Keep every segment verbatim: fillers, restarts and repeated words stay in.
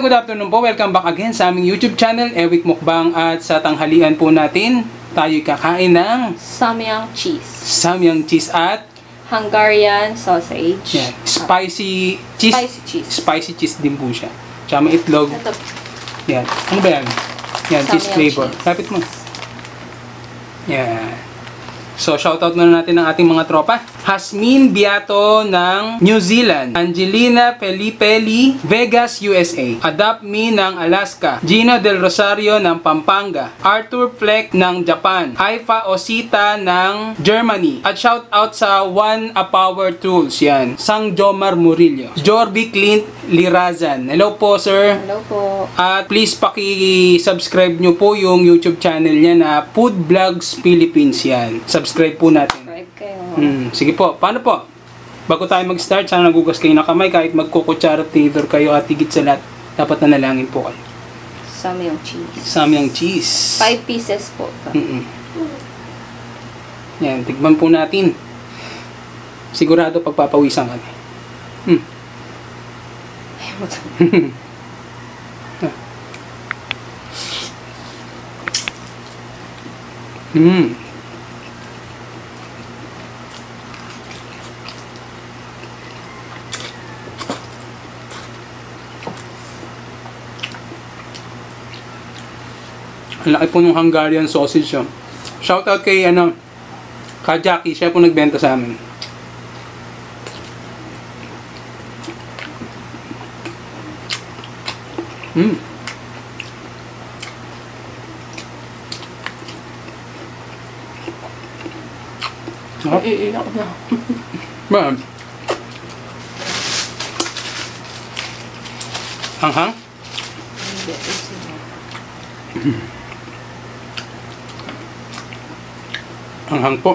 good afternoon po. Welcome back again sa aming YouTube channel, Ewik Mukbang. At sa tanghalian po natin, tayo kakain ng Samyang cheese. Samyang cheese at Hungarian sausage. yeah, spicy cheese. Spicy cheese. Spicy cheese din po siya. Tsaka may itlog. Ito. Yan. Ano ba yan? Yan, cheese Samyang flavor. cheese. Lapit mo. Yan. So, shoutout muna natin ang ating mga tropa. Hasmin Biato ng New Zealand. Angelina Pelipeli, Vegas, U S A. Adapt Me ng Alaska. Gina Del Rosario ng Pampanga. Arthur Fleck ng Japan. Aifa Osita ng Germany. At shoutout sa One A Power Tools. Yan. Sang Jomar Murillo. Jorby Clint Lirazan. Hello po, sir. Hello po. At please paki-subscribe nyo po yung YouTube channel niya na Food Vlogs Philippines yan. Subscribe po natin. Subscribe kayo. Hmm, sige po. Paano po? Bago tayo mag-start, sana nagugas kayo ng kamay kahit magkukutsara tinidor kayo at higit sa lahat, dapat nanalangin po kayo. Samyang cheese. Samyang cheese. Five pieces po. Mm-mm. Yan, tigman po natin. Sigurado pagpapawisan kami. Hmm. Hmm. Ang laki po ng Hungarian sausage yun. Shoutout kay ano, ka Jackie, siya po nagbenta sa amin. Hmm. Oh. Iiyak na. Ba? Hanghang? Hanghang po.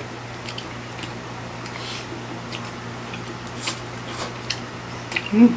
Hmm.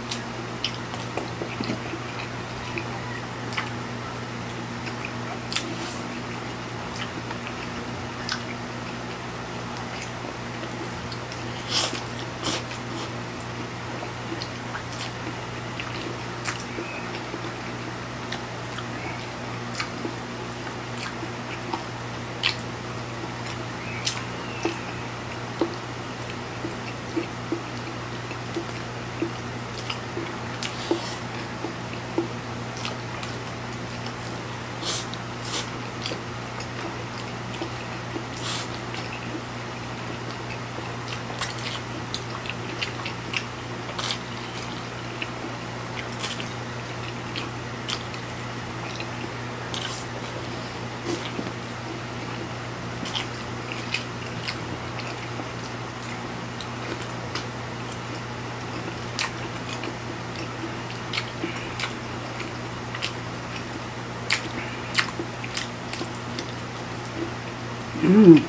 Mm.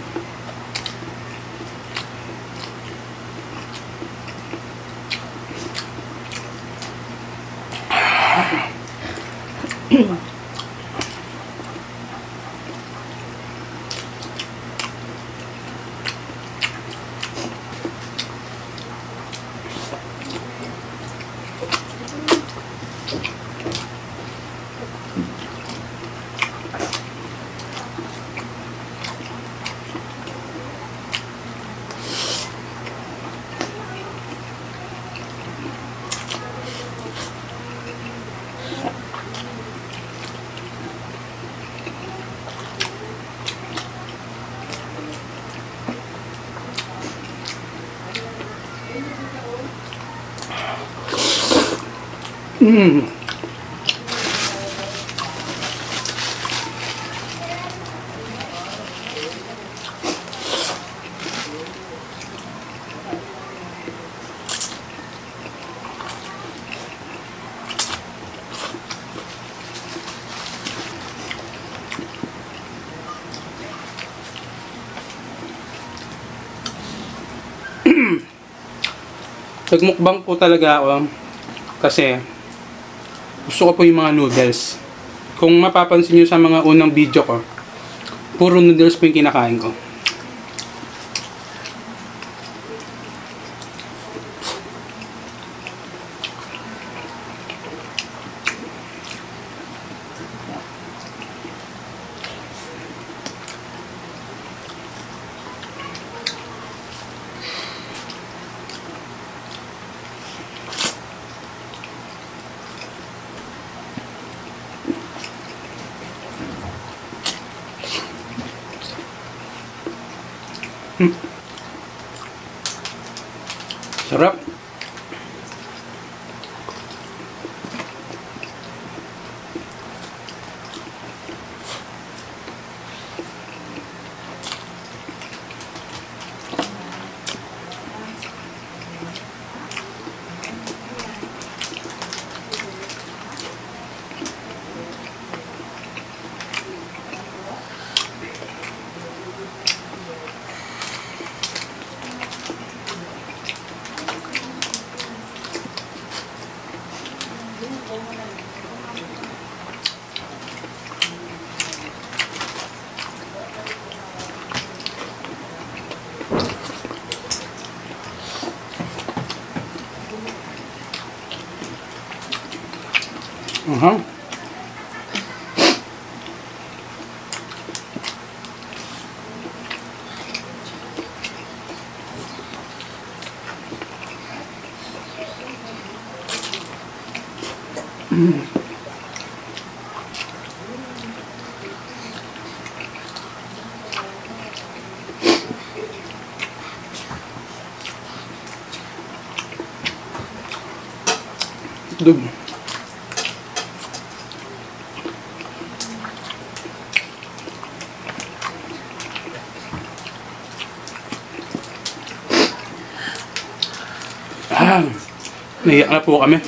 Mm. Nagmukbang po talaga ako kasi gusto ko po yung mga noodles. Kung mapapansin nyo sa mga unang video ko, puro noodles po yung kinakain ko. Sarap. Uh-huh. Mm. Dug. Ah, naiyak na po kami.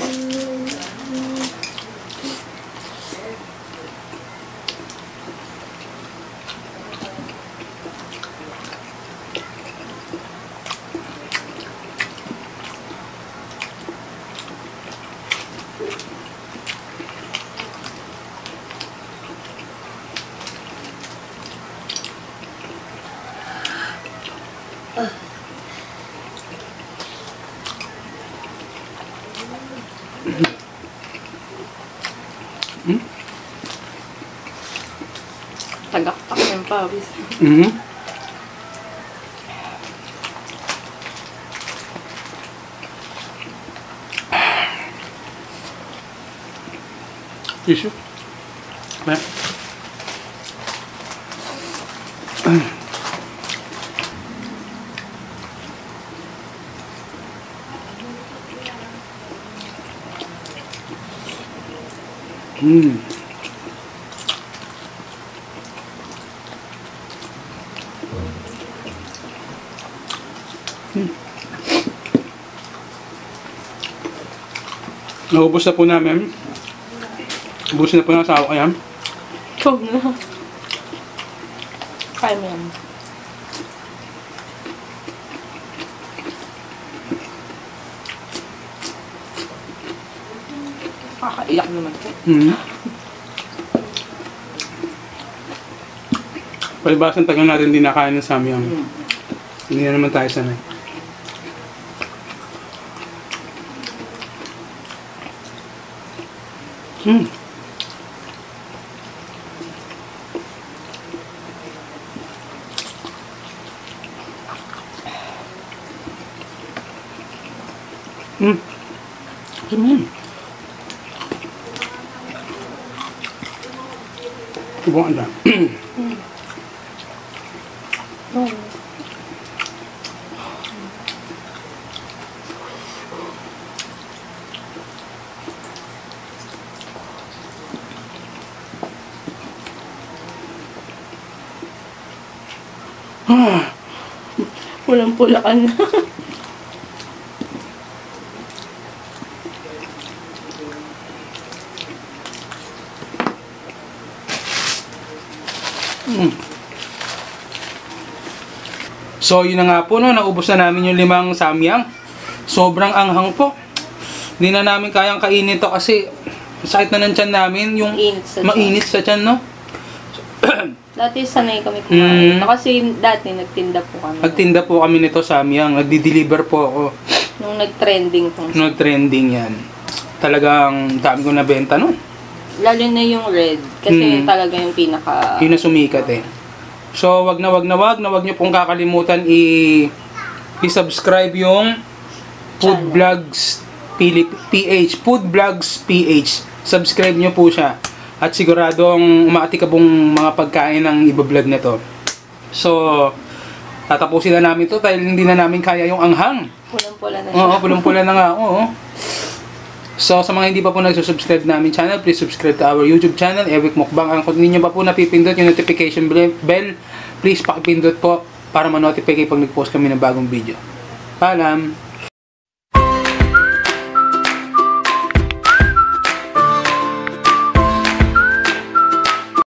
Hmm? Tagaktak ng pawis. Mm-hmm. Tissue. Ba? Hmm. Hmm. Naubos na po namin. Ubus na po ng asawa ko yan. Ikaw na. Kaya mo yan. Kakaiyak naman po. Hmm. Palibasang tagal natin hindi nakain ng samyang. Hmm. Hindi na naman tayo sanay. Hmm. Hmm. Hmm. Buwan na. Hmm. Oh. Ah. Pulang-pula ka na. Mm. So yun na nga po, no, naubos na namin yung limang samyang. Sobrang anghang po. Hindi na namin kayang kainin to kasi sakit na ng tiyan namin, yung Init sa tiyan. mainit sa tiyan, no. Dati sanay kami kumain. Mm. Kasi dati nagtinda po kami. Nagtinda po kami nito samyang, nagdi-deliver po ako. Nung nag-trending tong Nung trending yan. Talagang dami ko nabenta, no. lalo na yung red. Kasi Mm. yun talaga yung pinaka... Yun na sumikat eh. So, wag na wag na wag na wag nyo pong kakalimutan i- i-subscribe yung Food Channel. Vlogs P H. Food Vlogs P H. Subscribe nyo po siya. At siguradong umaatikabong mga pagkain ang ibablog nito. So, Tatapusin na namin to dahil hindi na namin kaya yung anghang. Pulang-pula na siya. Oo, pulang-pula na nga. Oo. So, sa mga hindi pa po nagsusubscribe namin channel, please subscribe to our YouTube channel, Ewick Mukbang. Ang kung ninyo pa po napipindot yung notification bell, please pakipindot po para ma-notify kayo pag nag-post kami ng bagong video. Paalam!